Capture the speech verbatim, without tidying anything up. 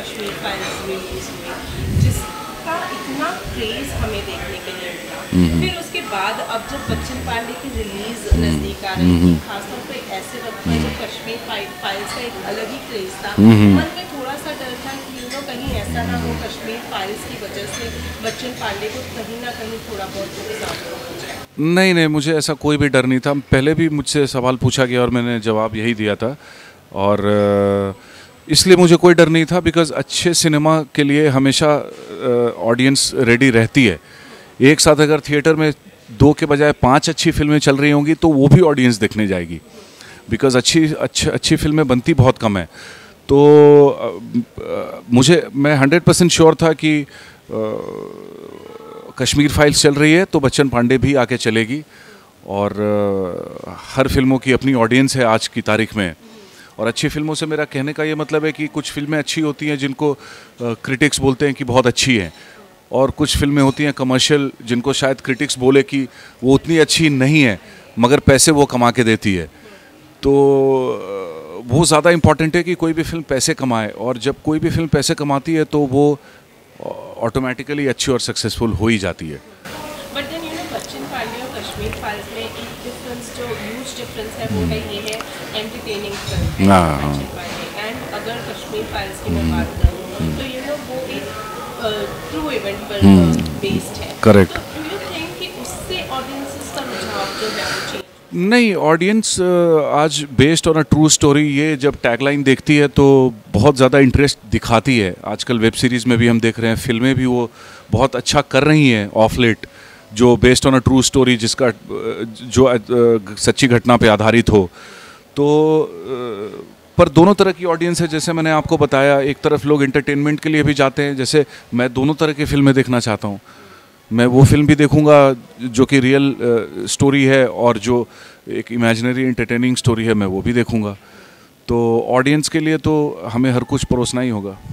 Kashmir files release हुई, जिसका इतना क्रेज हमें देखने के लिए मिला। फिर उसके बाद अब जब बच्चन पांडे की रिलीज नजदीक आ रही थी, खासतौर पर ऐसे वक्त में जब कश्मीर फाइल्स का एक अलग ही क्रेज था, मन में थोड़ा सा डर था कि यू नो कहीं ऐसा ना हो कश्मीर फाइल्स की वजह से बच्चन पांडे को कहीं ना कहीं थोड़ा बहुत नुकसान हो जाए। नहीं नहीं, मुझे ऐसा कोई भी डर नहीं था। पहले भी मुझसे सवाल पूछा गया और मैंने जवाब यही दिया था, और इसलिए मुझे कोई डर नहीं था, बिकॉज़ अच्छे सिनेमा के लिए हमेशा ऑडियंस रेडी रहती है। एक साथ अगर थिएटर में दो के बजाय पांच अच्छी फिल्में चल रही होंगी तो वो भी ऑडियंस देखने जाएगी, बिकॉज़ अच्छी अच्छी अच्छी फिल्में बनती बहुत कम है। तो आ, मुझे मैं हंड्रेड परसेंट श्योर था कि आ, कश्मीर फाइल्स चल रही है तो बच्चन पांडे भी आके चलेगी, और आ, हर फिल्मों की अपनी ऑडियंस है आज की तारीख में। और अच्छी फिल्मों से मेरा कहने का ये मतलब है कि कुछ फिल्में अच्छी होती हैं जिनको क्रिटिक्स बोलते हैं कि बहुत अच्छी हैं, और कुछ फिल्में होती हैं कमर्शियल जिनको शायद क्रिटिक्स बोले कि वो उतनी अच्छी नहीं है मगर पैसे वो कमा के देती है। तो वो ज़्यादा इम्पॉर्टेंट है कि कोई भी फिल्म पैसे कमाए, और जब कोई भी फिल्म पैसे कमाती है तो वो ऑटोमेटिकली अच्छी और सक्सेसफुल हो ही जाती है। But then you know Bachchan Pandey और कश्मीर फाइल्स में एक डिफरेंस, जो ह्यूज डिफरेंस है वो है ये है एंटरटेनिंग फिल्म है बच्चन पांडे। एंड अगर कश्मीर फाइल्स की मैं बात करूँ तो यू नो वो एक ट्रू इवेंट पर बेस्ड है। करेक्ट। तो डू यू थिंक कि उससे ऑडियंसेस का रुझाव जो है वो चेंज? नहीं, ऑडियंस आज based on a true story, ये जब टैगलाइन देखती है तो बहुत ज़्यादा इंटरेस्ट दिखाती है। आजकल वेब सीरीज़ में भी हम देख रहे हैं, फिल्में भी वो बहुत अच्छा कर रही हैं ऑफ लेट, जो based on a true story, जिसका जो सच्ची घटना पे आधारित हो। तो पर दोनों तरह की ऑडियंस है, जैसे मैंने आपको बताया। एक तरफ लोग एंटरटेनमेंट के लिए भी जाते हैं, जैसे मैं दोनों तरह की फिल्में देखना चाहता हूँ। मैं वो फिल्म भी देखूंगा जो कि रियल स्टोरी है, और जो एक इमेजिनरी एंटरटेनिंग स्टोरी है मैं वो भी देखूंगा। तो ऑडियंस के लिए तो हमें हर कुछ परोसना ही होगा।